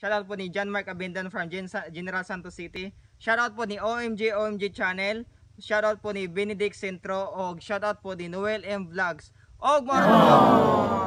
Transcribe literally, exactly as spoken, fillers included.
Shoutout po ni John Mark Abendan from General Santos City. Shoutout po ni O M G O M G Channel. Shoutout po ni Benedict Centro. O shoutout po ni Noel M Vlogs. Og mga